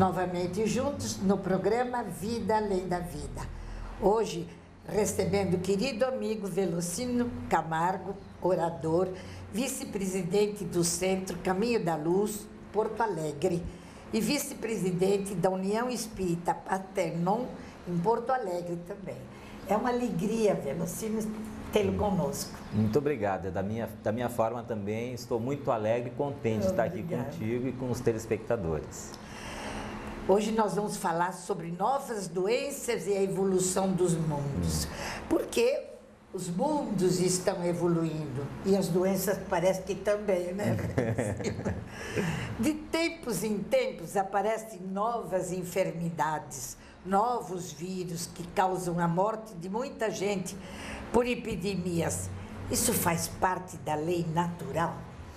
Novamente juntos no programa Vida Além da Vida. Hoje, recebendo o querido amigo Velocino Camargo, orador, vice-presidente do Centro Caminho da Luz, Porto Alegre, e vice-presidente da União Espírita Paternon, em Porto Alegre também. É uma alegria, Velocino, tê-lo conosco. Muito obrigado. Da minha forma também, estou muito alegre e contente de estar aqui contigo e com os telespectadores. Hoje nós vamos falar sobre novas doenças e a evolução dos mundos. Porque os mundos estão evoluindo e as doenças parece que também, né? De tempos em tempos aparecem novas enfermidades, novos vírus que causam a morte de muita gente por epidemias. Isso faz parte da lei natural?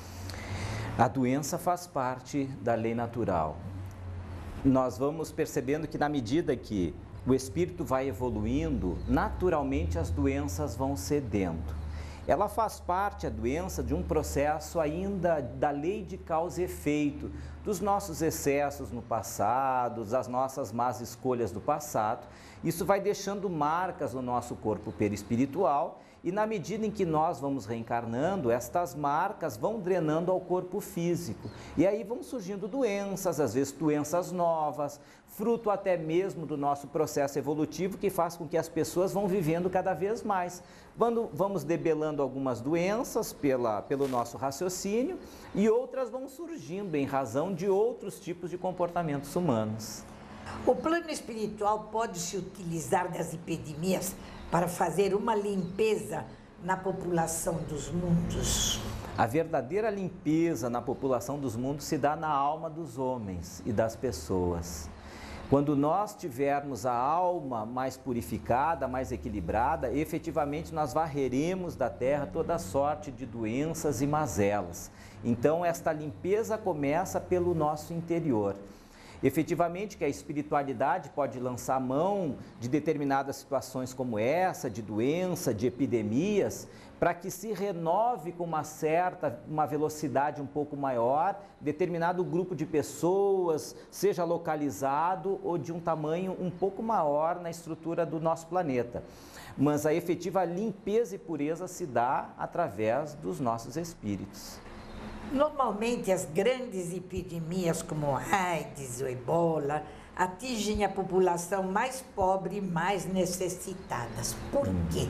A doença faz parte da lei natural. Nós vamos percebendo que na medida que o espírito vai evoluindo, naturalmente as doenças vão cedendo. Ela faz parte, a doença, de um processo ainda da lei de causa e efeito, dos nossos excessos no passado, das nossas más escolhas do passado. Isso vai deixando marcas no nosso corpo perispiritual e na medida em que nós vamos reencarnando, estas marcas vão drenando ao corpo físico. E aí vão surgindo doenças, às vezes doenças novas, fruto até mesmo do nosso processo evolutivo que faz com que as pessoas vão vivendo cada vez mais. Vamos debelando algumas doenças pelo nosso raciocínio e outras vão surgindo em razão de outros tipos de comportamentos humanos. O plano espiritual pode se utilizar das epidemias para fazer uma limpeza na população dos mundos? A verdadeira limpeza na população dos mundos se dá na alma dos homens e das pessoas. Quando nós tivermos a alma mais purificada, mais equilibrada, efetivamente nós varreremos da terra toda sorte de doenças e mazelas. Então, esta limpeza começa pelo nosso interior. Efetivamente que a espiritualidade pode lançar mão de determinadas situações como essa, de doença, de epidemias, para que se renove com uma velocidade um pouco maior, determinado grupo de pessoas, seja localizado ou de um tamanho um pouco maior na estrutura do nosso planeta. Mas a efetiva limpeza e pureza se dá através dos nossos espíritos. Normalmente as grandes epidemias como a AIDS, o Ebola, atingem a população mais pobre e mais necessitadas. Por quê?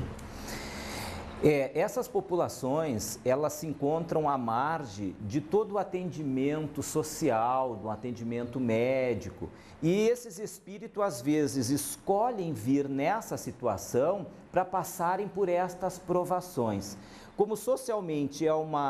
Essas populações, elas se encontram à margem de todo o atendimento social, do atendimento médico. E esses espíritos, às vezes, escolhem vir nessa situação para passarem por estas provações. Como socialmente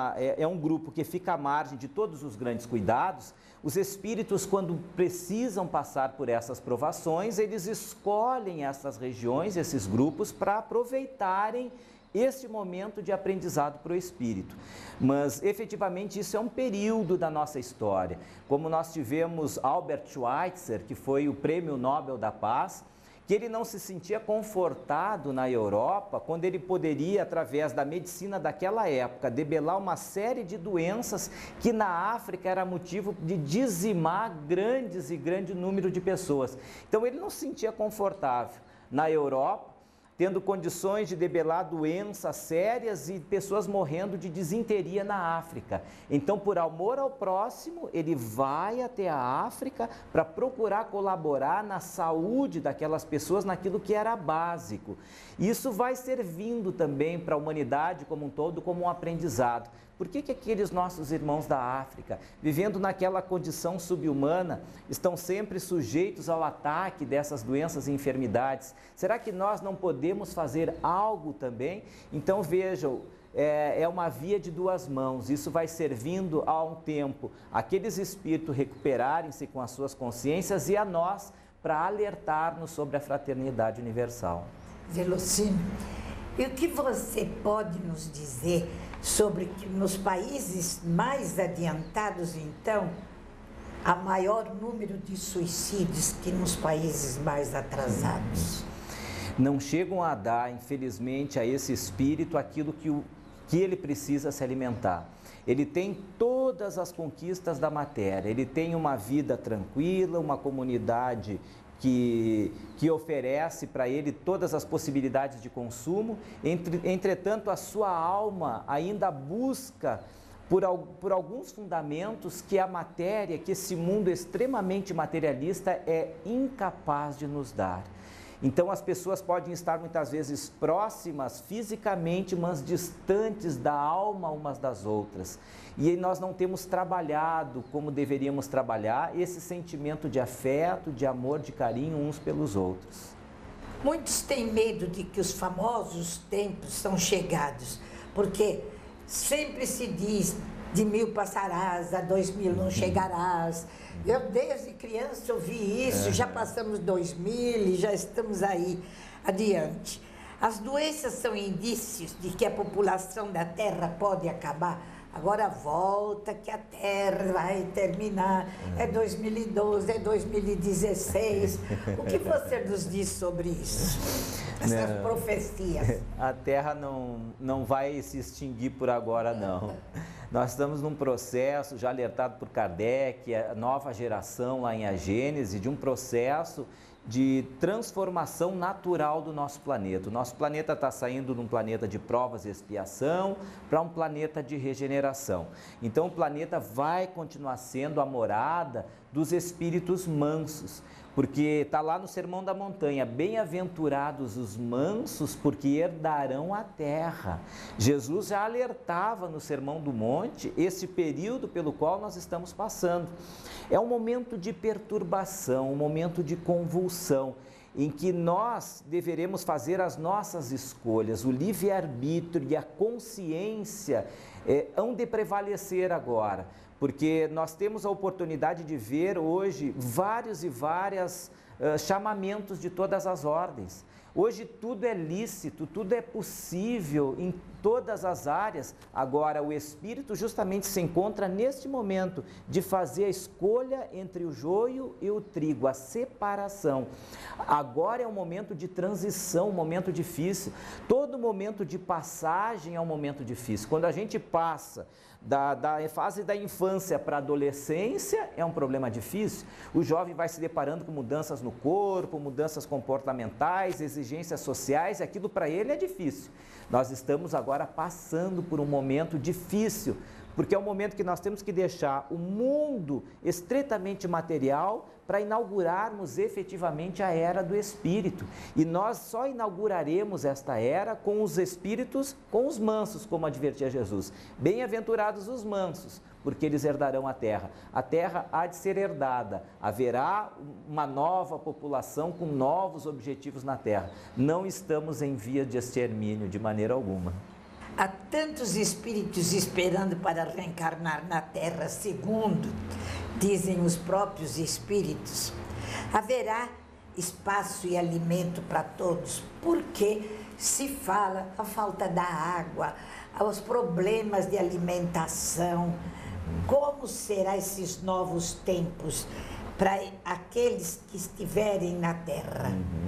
é um grupo que fica à margem de todos os grandes cuidados, os espíritos, quando precisam passar por essas provações, eles escolhem essas regiões, esses grupos, para aproveitarem este momento de aprendizado para o espírito. Mas, efetivamente, isso é um período da nossa história. Como nós tivemos Albert Schweitzer, que foi o Prêmio Nobel da Paz, que ele não se sentia confortado na Europa, quando ele poderia, através da medicina daquela época, debelar uma série de doenças que na África era motivo de dizimar grande número de pessoas. Então ele não se sentia confortável na Europa, tendo condições de debelar doenças sérias e pessoas morrendo de disenteria na África. Então, por amor ao próximo, ele vai até a África para procurar colaborar na saúde daquelas pessoas, naquilo que era básico. Isso vai servindo também para a humanidade como um todo, como um aprendizado. Por que aqueles nossos irmãos da África, vivendo naquela condição subhumana, estão sempre sujeitos ao ataque dessas doenças e enfermidades? Será que nós não podemos fazer algo também? Então vejam, é uma via de duas mãos. Isso vai servindo a um tempo aqueles espíritos recuperarem-se com as suas consciências e a nós para alertar-nos sobre a fraternidade universal. Velocino, e o que você pode nos dizer sobre que nos países mais adiantados, então, há maior número de suicídios que nos países mais atrasados? Não chegam a dar, infelizmente, a esse espírito aquilo que que ele precisa se alimentar. Ele tem todas as conquistas da matéria, ele tem uma vida tranquila, uma comunidade que oferece para ele todas as possibilidades de consumo, entretanto a sua alma ainda busca por alguns fundamentos que a matéria, que esse mundo extremamente materialista é incapaz de nos dar. Então as pessoas podem estar muitas vezes próximas fisicamente, mas distantes da alma umas das outras. E nós não temos trabalhado como deveríamos trabalhar esse sentimento de afeto, de amor, de carinho uns pelos outros. Muitos têm medo de que os famosos tempos são chegados, porque sempre se diz: de 1000 passarás, a 2000 não chegarás. Eu desde criança ouvi isso, já passamos 2000 e já estamos aí adiante. As doenças são indícios de que a população da Terra pode acabar. Agora volta que a Terra vai terminar, é 2012, é 2016. O que você nos diz sobre isso? Essas profecias. A Terra não vai se extinguir por agora, não. Nós estamos num processo, já alertado por Kardec, a nova geração lá em A Gênese, de um processo de transformação natural do nosso planeta. O nosso planeta está saindo de um planeta de provas e expiação para um planeta de regeneração. Então o planeta vai continuar sendo a morada dos espíritos mansos, porque está lá no Sermão da Montanha: bem-aventurados os mansos, porque herdarão a terra. Jesus já alertava no Sermão do Monte esse período pelo qual nós estamos passando. É um momento de perturbação, um momento de convulsão, em que nós deveremos fazer as nossas escolhas. O livre-arbítrio e a consciência hão de prevalecer agora, porque nós temos a oportunidade de ver hoje vários e várias chamamentos de todas as ordens. Hoje tudo é lícito, tudo é possível em todas as áreas. Agora o Espírito justamente se encontra neste momento de fazer a escolha entre o joio e o trigo, a separação. Agora é um momento de transição, um momento difícil. Todo momento de passagem é um momento difícil. Quando a gente passa da fase da infância para a adolescência, é um problema difícil. O jovem vai se deparando com mudanças no corpo, mudanças comportamentais, exigências sociais, aquilo para ele é difícil. Nós estamos agora passando por um momento difícil, porque é um momento que nós temos que deixar o mundo estritamente material para inaugurarmos efetivamente a era do Espírito. E nós só inauguraremos esta era com os espíritos, com os mansos, como advertia Jesus. Bem-aventurados os mansos, porque eles herdarão a terra. A terra há de ser herdada, haverá uma nova população com novos objetivos na terra. Não estamos em via de extermínio de maneira alguma. Há tantos espíritos esperando para reencarnar na Terra, segundo dizem os próprios espíritos. Haverá espaço e alimento para todos, porque se fala a falta da água, aos problemas de alimentação. Como serão esses novos tempos para aqueles que estiverem na Terra?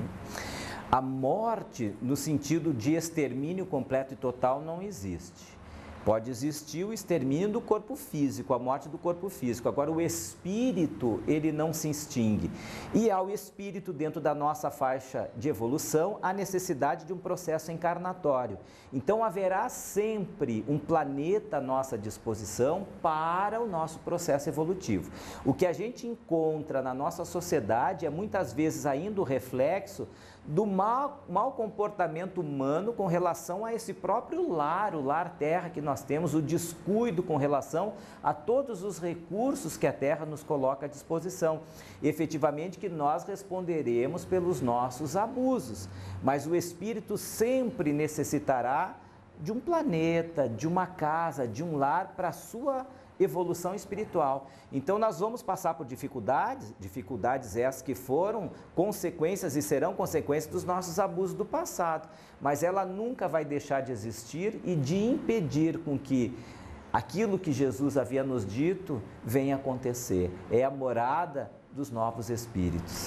A morte, no sentido de extermínio completo e total, não existe. Pode existir o extermínio do corpo físico, a morte do corpo físico. Agora, o espírito, ele não se extingue. E ao espírito, dentro da nossa faixa de evolução, há necessidade de um processo encarnatório. Então, haverá sempre um planeta à nossa disposição para o nosso processo evolutivo. O que a gente encontra na nossa sociedade é muitas vezes ainda o reflexo do mau comportamento humano com relação a esse próprio lar, o lar terra que nós temos, o descuido com relação a todos os recursos que a terra nos coloca à disposição. Efetivamente que nós responderemos pelos nossos abusos, mas o espírito sempre necessitará de um planeta, de uma casa, de um lar para a sua evolução espiritual. Então nós vamos passar por dificuldades essas que foram consequências e serão consequências dos nossos abusos do passado, mas ela nunca vai deixar de existir e de impedir com que aquilo que Jesus havia nos dito venha acontecer. É a morada dos novos espíritos.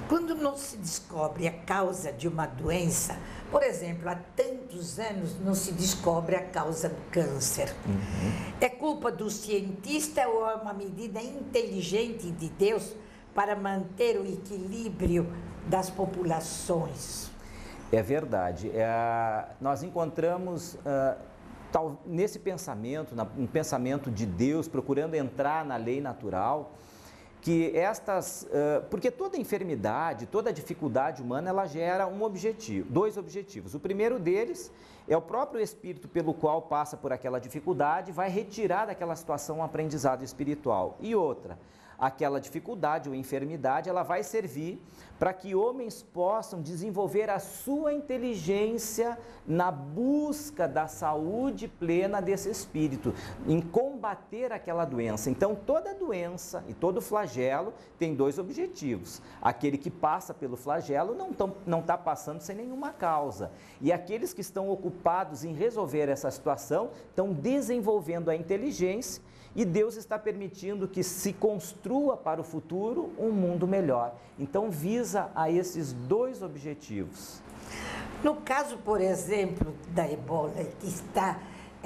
Quando não se descobre a causa de uma doença, por exemplo, há tantos anos não se descobre a causa do câncer. É culpa do cientista ou é uma medida inteligente de Deus para manter o equilíbrio das populações? É verdade. Nós encontramos nesse pensamento, no pensamento de Deus, procurando entrar na lei natural, que porque toda enfermidade, toda dificuldade humana, ela gera dois objetivos. O primeiro deles é o próprio espírito pelo qual passa por aquela dificuldade, vai retirar daquela situação um aprendizado espiritual. E outra, aquela dificuldade ou enfermidade, ela vai servir para que homens possam desenvolver a sua inteligência na busca da saúde plena desse espírito, em combater aquela doença. Então, toda doença e todo flagelo tem dois objetivos. Aquele que passa pelo flagelo não está passando sem nenhuma causa. E aqueles que estão ocupados em resolver essa situação estão desenvolvendo a inteligência, e Deus está permitindo que se construa para o futuro um mundo melhor. Então, visa a esses dois objetivos. No caso, por exemplo, da ebola, que está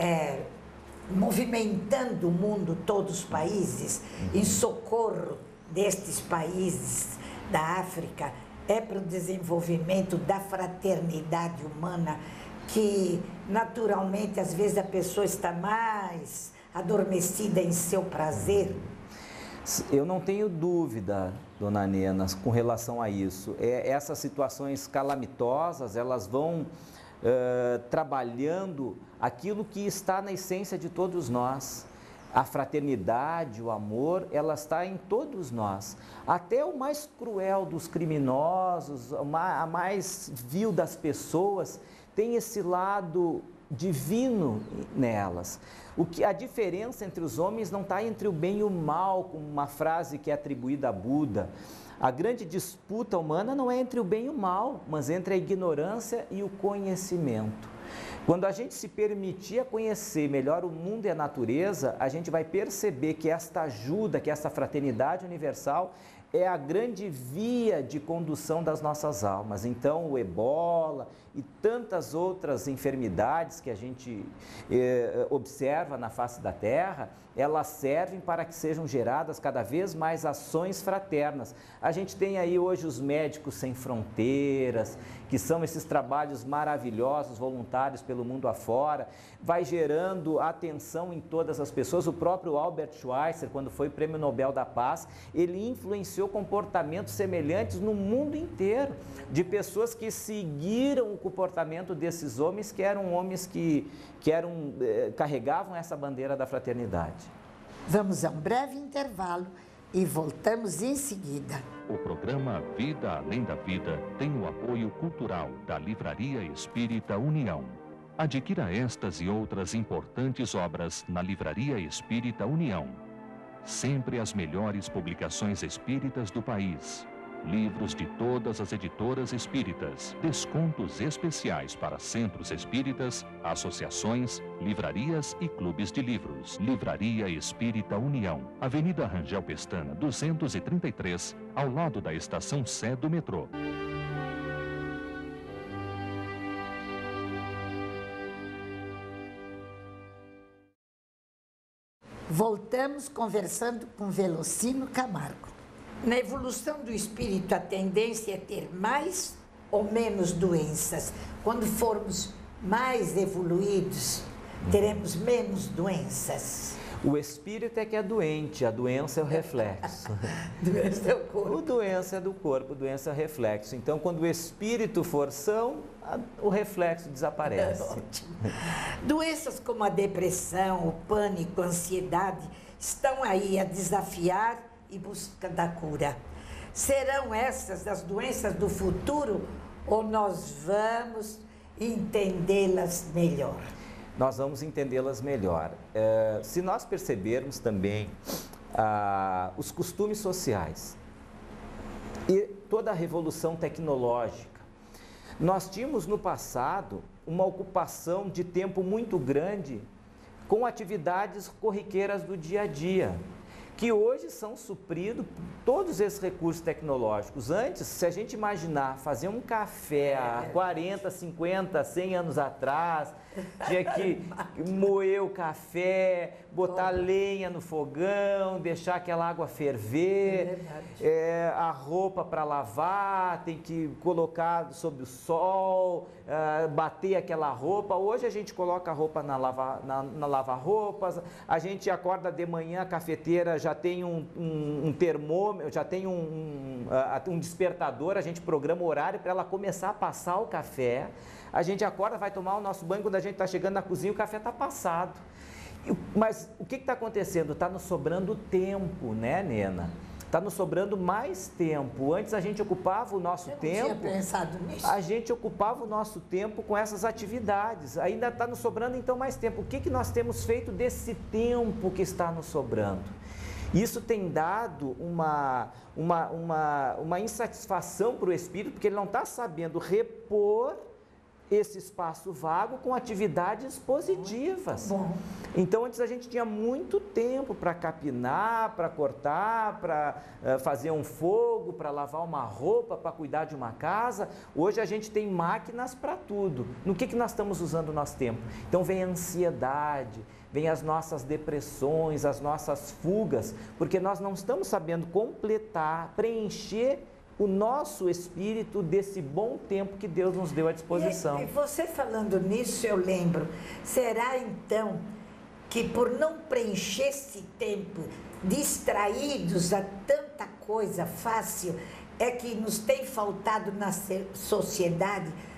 movimentando o mundo, todos os países, em socorro destes países da África, é para o desenvolvimento da fraternidade humana, que naturalmente, às vezes, a pessoa está mais adormecida em seu prazer? Eu não tenho dúvida, dona Nena, com relação a isso. Essas situações calamitosas, elas vão trabalhando aquilo que está na essência de todos nós. A fraternidade, o amor, ela está em todos nós. Até o mais cruel dos criminosos, a mais vil das pessoas, tem esse lado divino nelas. A diferença entre os homens não está entre o bem e o mal, como uma frase que é atribuída a Buda. A grande disputa humana não é entre o bem e o mal, mas entre a ignorância e o conhecimento. Quando a gente se permitir a conhecer melhor o mundo e a natureza, a gente vai perceber que esta ajuda, que essa fraternidade universal é a grande via de condução das nossas almas. Então, o ebola e tantas outras enfermidades que a gente observa na face da Terra, elas servem para que sejam geradas cada vez mais ações fraternas. A gente tem aí hoje os Médicos Sem Fronteiras, que são esses trabalhos maravilhosos, voluntários pelo mundo afora, vai gerando atenção em todas as pessoas. O próprio Albert Schweitzer, quando foi Prêmio Nobel da Paz, ele influenciou comportamentos semelhantes no mundo inteiro, de pessoas que seguiram o comportamento desses homens, que eram homens que carregavam essa bandeira da fraternidade. Vamos a um breve intervalo e voltamos em seguida. O programa Vida Além da Vida tem o apoio cultural da Livraria Espírita União. Adquira estas e outras importantes obras na Livraria Espírita União. Sempre as melhores publicações espíritas do país. Livros de todas as editoras espíritas, descontos especiais para centros espíritas, associações, livrarias e clubes de livros. Livraria Espírita União, Avenida Rangel Pestana, 233, ao lado da Estação Sé do metrô. Voltamos conversando com Velocino Camargo. Na evolução do espírito, a tendência é ter mais ou menos doenças. Quando formos mais evoluídos, teremos menos doenças. O espírito é que é doente, a doença é o reflexo. Doença é o corpo. A doença é do corpo, a doença é o reflexo. Então, quando o espírito for são, o reflexo desaparece. Ótimo. Doenças como a depressão, o pânico, a ansiedade, estão aí a desafiar e busca da cura. Serão essas as doenças do futuro ou nós vamos entendê-las melhor? Nós vamos entendê-las melhor. Se nós percebermos também os costumes sociais e toda a revolução tecnológica, nós tínhamos no passado uma ocupação de tempo muito grande com atividades corriqueiras do dia a dia. que hoje são supridos por todos esses recursos tecnológicos. Antes, se a gente imaginar fazer um café há 40, 50, 100 anos atrás, tinha que moer o café, botar lenha no fogão, deixar aquela água ferver, a roupa para lavar, tem que colocar sob o sol, bater aquela roupa. Hoje a gente coloca a roupa na lava-roupas, a gente acorda de manhã, a cafeteira já tem um termômetro, já tem um despertador, a gente programa o horário para ela começar a passar o café. A gente acorda, vai tomar o nosso banho, quando a gente está chegando na cozinha, o café está passado. Mas o que está acontecendo? Está nos sobrando tempo, né, Nena? Está nos sobrando mais tempo. Antes a gente ocupava o nosso tempo. Eu não tinha pensado nisso. A gente ocupava o nosso tempo com essas atividades. Ainda está nos sobrando então mais tempo. O que nós temos feito desse tempo que está nos sobrando? Isso tem dado uma insatisfação para o espírito, porque ele não está sabendo repor esse espaço vago com atividades positivas. Bom. Então, antes a gente tinha muito tempo para capinar, para cortar, para fazer um fogo, para lavar uma roupa, para cuidar de uma casa. Hoje a gente tem máquinas para tudo. No que nós estamos usando o nosso tempo? Então, vem a ansiedade, vem as nossas depressões, as nossas fugas, porque nós não estamos sabendo completar, preencher o nosso espírito desse bom tempo que Deus nos deu à disposição. E você falando nisso, eu lembro, será então que por não preencher esse tempo, distraídos a tanta coisa fácil, é que nos tem faltado na sociedade